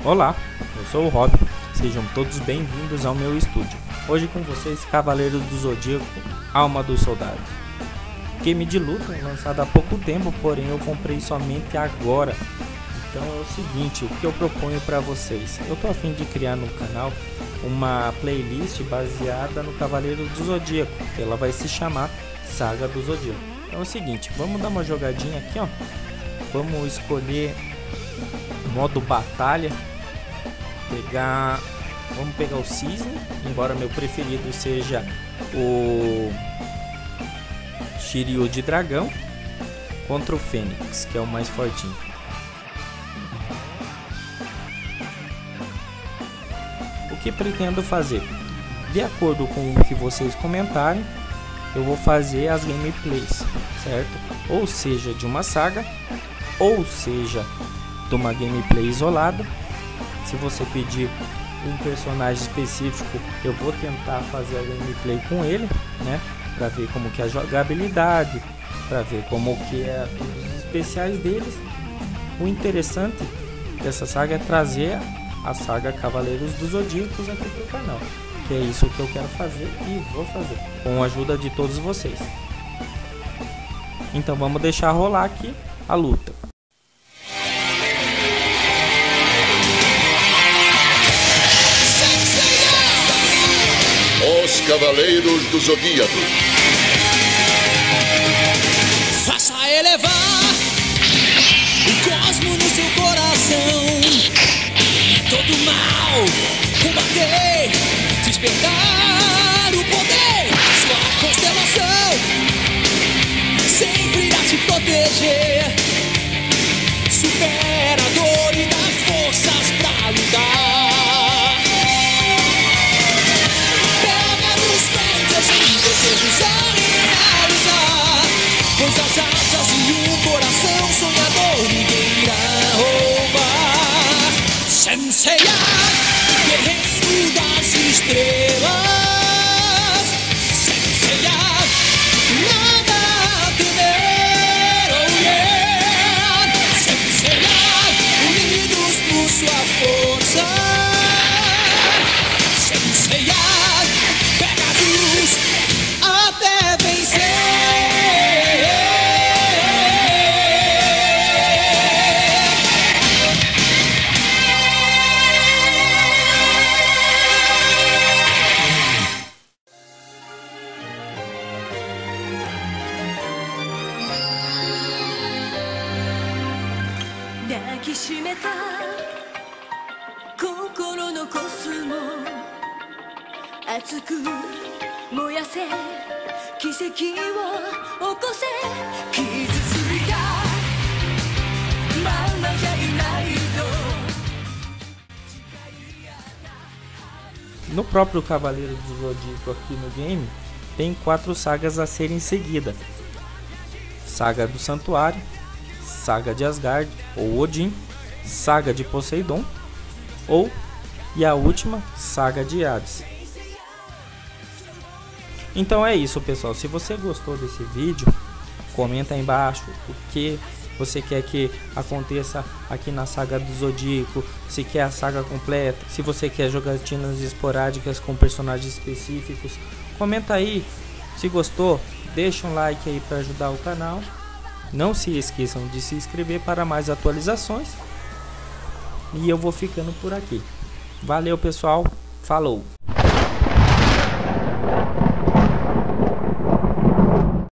Olá, eu sou o Rob, sejam todos bem-vindos ao meu estúdio. Hoje com vocês, Cavaleiro do Zodíaco, Alma dos Soldados. Game de luta, lançado há pouco tempo, porém eu comprei somente agora. Então é o seguinte, o que eu proponho para vocês? Eu tô a fim de criar no canal uma playlist baseada no Cavaleiro do Zodíaco. Ela vai se chamar Saga do Zodíaco. Então é o seguinte, vamos dar uma jogadinha aqui, ó. Vamos escolher modo batalha. Vamos pegar o Cisne, embora meu preferido seja o Shiryu de dragão contra o Fênix, que é o mais fortinho. O que pretendo fazer? De acordo com o que vocês comentarem, eu vou fazer as gameplays, certo? Ou seja, de uma saga, ou seja, de uma gameplay isolada. Se você pedir um personagem específico, eu vou tentar fazer a gameplay com ele, né? Para ver como que é a jogabilidade, para ver como que é os especiais deles. O interessante dessa saga é trazer a saga Cavaleiros dos Zodíacos aqui pro canal, que é isso que eu quero fazer e vou fazer com a ajuda de todos vocês. Então vamos deixar rolar aqui a luta. Os Cavaleiros do Zodíaco. Faça elevar o cosmo no seu coração. Todo mal combater, despertar o poder. Sua constelação sempre irá te proteger. Supera a dor e dá forças pra lutar. Desejos a realizar, pois as asas e um coração sonhador ninguém irá roubar. Senseiya, guerreiro das estrelas. Senseiya, nada a temer, oh yeah. Senseiya, unidos por sua força. Senseiya, pegados até vencer. Dakishimeta kokoro no cosmo atsuku燃やせ奇跡を起こせ傷ついたまんまじゃいないと。 No próprio Cavaleiro do Zodíaco aqui no game, tem 4 sagas a serem seguidas: Saga do Santuário, Saga de Asgard ou Odin, Saga de Poseidon e a última, Saga de Hades. Então é isso, pessoal. Se você gostou desse vídeo, comenta aí embaixo o que você quer que aconteça aqui na Saga do Zodíaco, se quer a saga completa, se você quer jogatinas esporádicas com personagens específicos. Comenta aí. Se gostou, deixa um like aí para ajudar o canal. Não se esqueçam de se inscrever para mais atualizações. E eu vou ficando por aqui. Valeu, pessoal. Falou!